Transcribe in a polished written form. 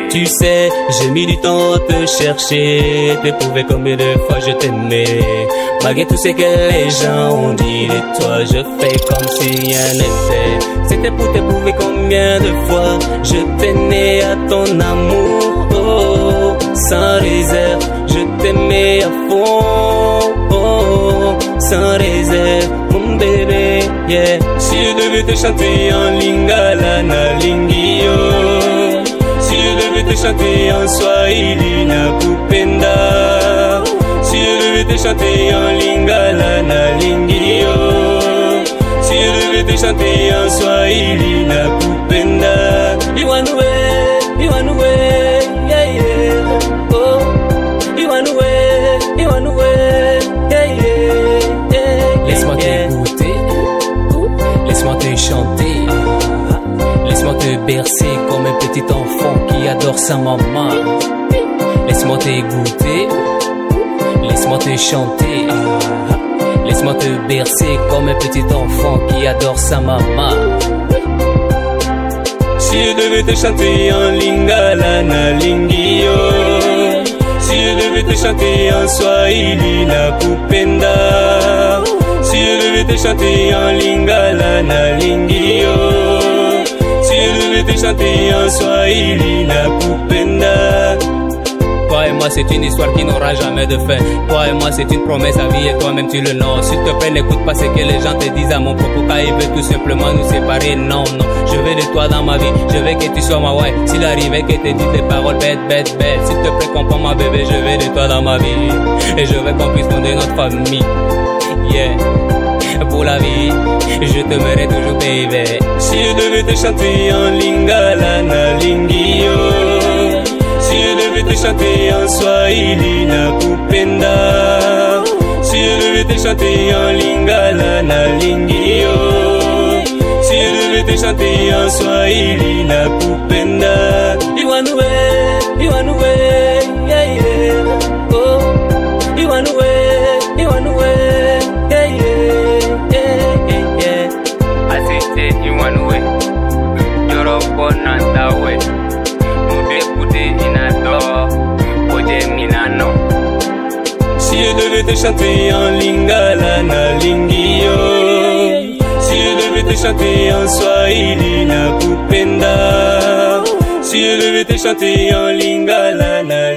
Tu sais, j'ai mis du temps à te chercher, te prouver combien de fois je t'aimais. Malgré tout ce que les gens ont dit de toi, je fais comme si rien n'était. C'était pour te prouver combien de fois je tenais à ton amour. Oh, sans réserve, je t'aimais à fond. Oh, sans réserve, mon bébé, yeah. Si je devais te chanter en lingala na lingio, si je devais te chanter en swahili na kupenda, si je devais te chanter en lingala na lingio, si je devais te chanter en swahili na kupenda. Iwanoué, yeah yeah. Oh, Iwanoué, yeah yeah. Laisse-moi t'écouter, laisse-moi te chanter, laisse-moi te bercer comme un petit enfant qui adore sa maman. Laisse-moi t'écouter, laisse-moi te chanter, laisse-moi te bercer comme un petit enfant qui adore sa maman. Si je devais te chanter en lingala na lingio, si je devais te chanter en swahili na kupenda, si je devais te chanter en lingala na lingio, si je devais te chanter en swahili na kupenda. Toi et moi c'est une histoire qui n'aura jamais de fin. Toi et moi c'est une promesse à vie et toi-même tu le know. S'il te plaît n'écoute pas ce que les gens te disent à mon propos, car ils veulent tout simplement nous séparer. Non, non, je veux de toi dans ma vie, je veux que tu sois ma wife. S'il arrivait que tu dis des paroles bêtes, bêtes, bêtes, s'il te plaît comprends ma bébé, je veux de toi dans ma vie. Et je veux qu'on puisse fonder notre famille. Yeah, pour la vie, je t'aimerai toujours baby. Si je devais te chanter en lingala na lingio, si je devais te chanter en swahili na kupenda, si je devais te chanter en lingala na lingio, si je devais te chanter en swahili na kupenda. Iwanoué, yeah yeah. Oh, Iwanoué, yeah yeah. Asiste Iwanoué, Yoroko Nantawe. Si je devais te chanter en lingala na lingio, si je devais te chanter en swahili na kupenda, si je devais te chanter en lingala na